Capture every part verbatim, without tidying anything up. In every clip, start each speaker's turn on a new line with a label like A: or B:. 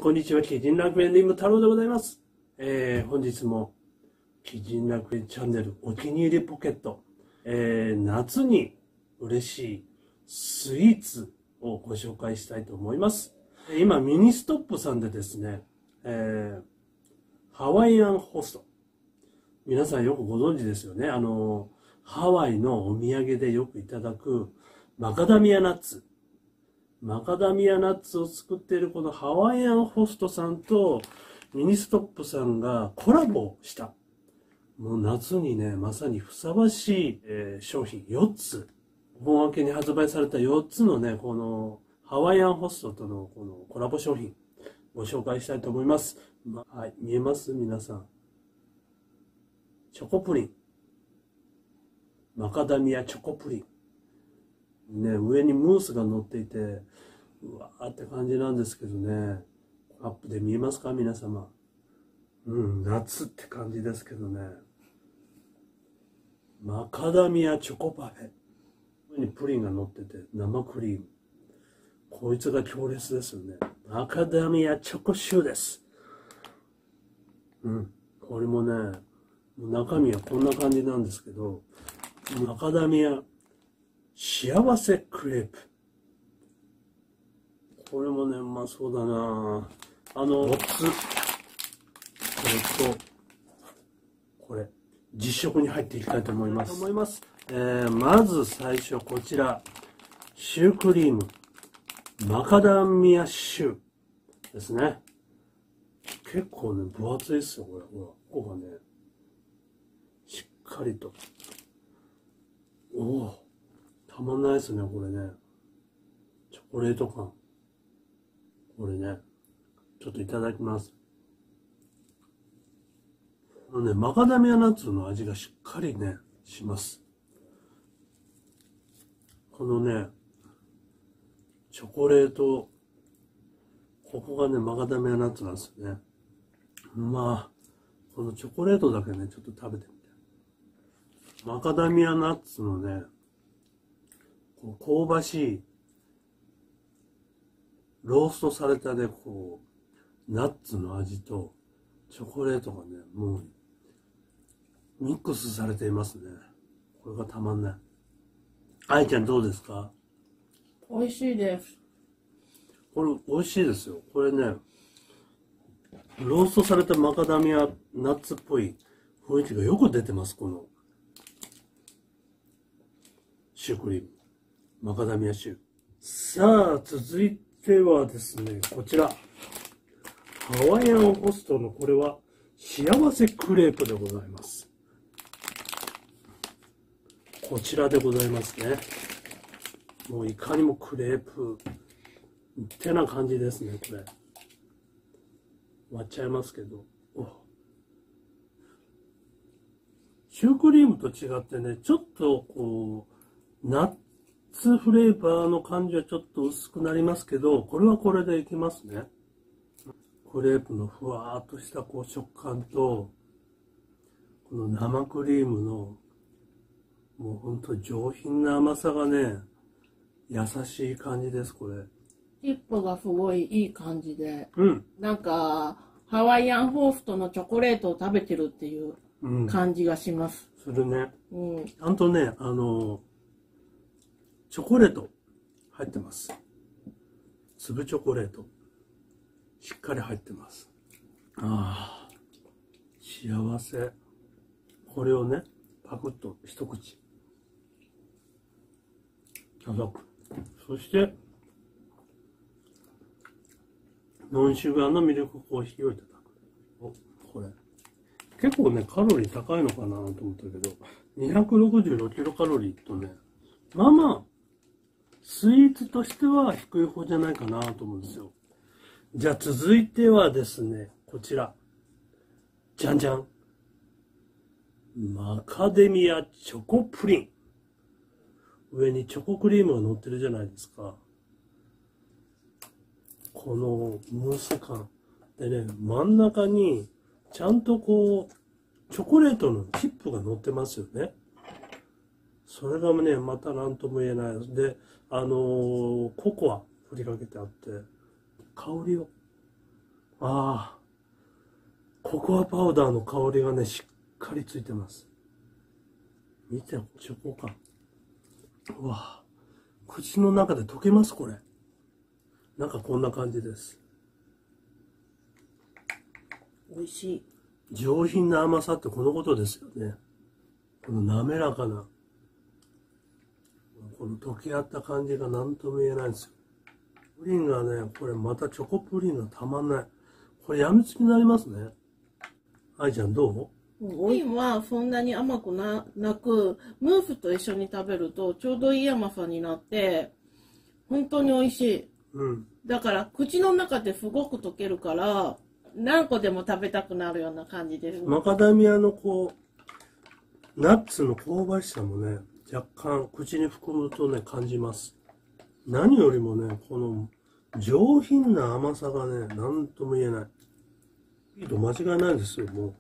A: こんにちは。奇人楽園リム太郎でございます。えー、本日も奇人楽園チャンネルお気に入りポケット、えー、夏に嬉しいスイーツをご紹介したいと思います。今、ミニストップさんでですね、えー、ハワイアンホスト。皆さんよくご存知ですよね。あの、ハワイのお土産でよくいただくマカダミアナッツ。マカダミアナッツを作っているこのハワイアンホストさんとミニストップさんがコラボした。もう夏にね、まさにふさわしい、えー、商品よっつ。本明けに発売されたよっつのね、このハワイアンホストとのこのコラボ商品ご紹介したいと思います。ま、はい、見えます皆さん。チョコプリン。マカダミアチョコプリン。ね、上にムースが乗っていて、うわーって感じなんですけどね。アップで見えますか皆様。うん、夏って感じですけどね。マカダミアチョコパフェ。上にプリンが乗ってて、生クリーム。こいつが強烈ですよね。マカダミアチョコシューです。うん、これもね、中身はこんな感じなんですけど、マカダミア幸せクレープ。これもね、うまそうだな。あの、よっつ。これと、これ、実食に入っていきたいと思います。思います。えー、まず最初、こちら、シュークリーム。マカダミアシューですね。結構ね、分厚いですよ、これ。ほら、ここがね、しっかりと。おお。たまんないですね、これね。チョコレート感。これね。ちょっといただきます。このね、マカダミアナッツの味がしっかりね、します。このね、チョコレート、ここがね、マカダミアナッツなんですよね。まあ、このチョコレートだけね、ちょっと食べてみて。マカダミアナッツのね、こう香ばしい、ローストされたね、こう、ナッツの味と、チョコレートがね、もう、ミックスされていますね。これがたまんない。愛ちゃんどうですか？
B: 美味しいです。
A: これ、美味しいですよ。これね、ローストされたマカダミアナッツっぽい雰囲気がよく出てます、この、シュークリーム。マカダミアシュー。さあ、続いてはですね、こちら。ハワイアンホストのこれは幸せクレープでございます。こちらでございますね。もういかにもクレープってな感じですね、これ。割っちゃいますけど。おシュークリームと違ってね、ちょっとこう、ナッツフレーバーの感じはちょっと薄くなりますけど、これはこれでいきますね。クレープのふわーっとしたこう食感と、この生クリームの、もうほんと上品な甘さがね、優しい感じです、これ。
B: チップがすごいいい感じで、
A: うん。
B: なんか、ハワイアンホーストのチョコレートを食べてるっていう感じがします。
A: うん、するね。
B: うん。
A: ちゃんとね、あの、チョコレート入ってます。粒チョコレート。しっかり入ってます。ああ、幸せ。これをね、パクッと一口。いただく。そして、ノンシュガーのミルクコーヒーをいただく。お、これ。結構ね、カロリー高いのかなと思ったけど、にひゃくろくじゅうろくキロカロリーとね、まあまあ、スイーツとしては低い方じゃないかなと思うんですよ。じゃあ続いてはですね、こちら。じゃんじゃん。マカデミアチョコプリン。上にチョコクリームが乗ってるじゃないですか。このムース感。でね、真ん中にちゃんとこう、チョコレートのチップが乗ってますよね。それがね、また何とも言えないです。で、あのー、ココア振りかけてあって、香りをああ、ココアパウダーの香りがね、しっかりついてます。見て、チョコ感。うわ、口の中で溶けます、これ。なんかこんな感じです。
B: 美味しい。
A: 上品な甘さってこのことですよね。この滑らかな、この溶け合った感じが何とも言えないんですよ。プリンがね、これまたチョコプリンがたまんない。これやみつきになりますね。愛ちゃんどう？
B: プリンはそんなに甘く な, なく、ムースと一緒に食べるとちょうどいい甘さになって、本当に美味しい。うん。だから口の中ですごく溶けるから、何個でも食べたくなるような感じです。
A: マカダミアのこう、ナッツの香ばしさもね、若干口に含むとね、感じます。何よりもね、この上品な甘さがね、何とも言えない。いいと間違いないですよ、も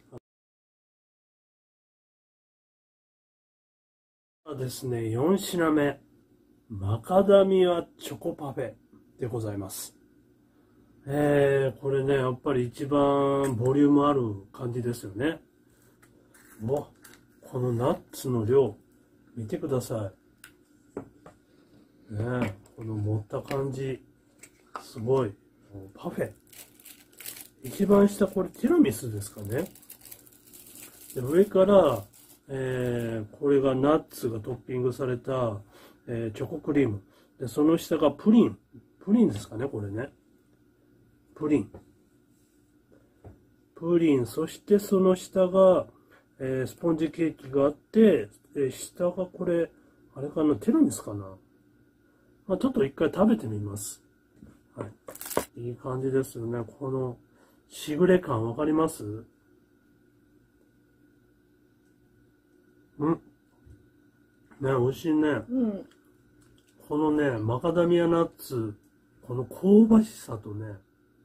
A: う。ですね、よん品目。マカダミアチョコパフェでございます。えー、これね、やっぱり一番ボリュームある感じですよね。もう、このナッツの量、見てください。ねえ、この持った感じ、すごい。パフェ。一番下、これティラミスですかね。で上から、えー、これがナッツがトッピングされた、えー、チョコクリーム。で、その下がプリン。プリンですかね、これね。プリン。プリン。そしてその下が、えー、スポンジケーキがあって、えー、下がこれ、あれかな、ティラミスかな。まあ、ちょっと一回食べてみます。はい。いい感じですよね。この、しぐれ感わかります？うん。ね、美味しいね。うん。このね、マカダミアナッツ、この香ばしさとね、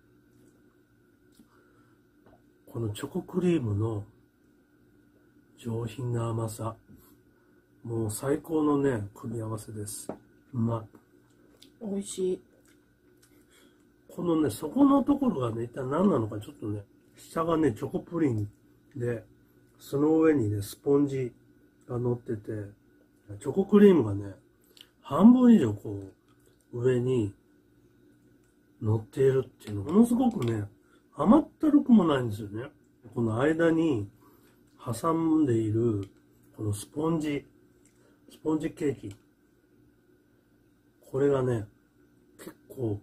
A: このチョコクリームの上品な甘さ。もう最高のね、組み合わせです。うま
B: い。美味しい。
A: このね、底のところがね、一体何なのかちょっとね、下がね、チョコプリンで、その上にね、スポンジが乗ってて、チョコクリームがね、半分以上こう、上に乗っているっていうの、ものすごくね、甘ったるくもないんですよね。この間に挟んでいる、このスポンジ、スポンジケーキ。これがね、結構、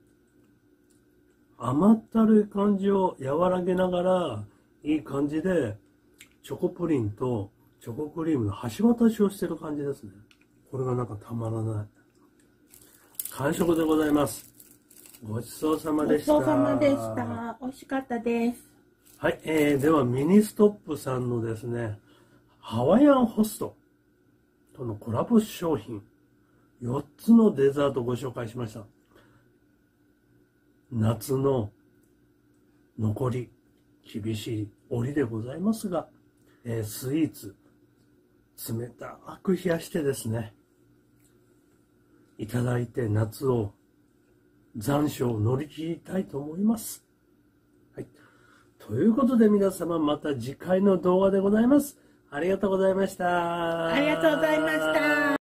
A: 甘ったるい感じを和らげながら、いい感じで、チョコプリンとチョコクリームの橋渡しをしてる感じですね。これがなんかたまらない。完食でございます。ごちそうさまでした。
B: ごちそうさまでした。美味しかったです。
A: はい、えー、ではミニストップさんのですね、ハワイアンホストとのコラボ商品、よっつのデザートをご紹介しました。夏の残り、厳しい折でございますが、えー、スイーツ、冷たく冷やしてですね、いただいて夏を、残暑を乗り切りたいと思います。はい。ということで皆様また次回の動画でございます。ありがとうございました。
B: ありがとうございました。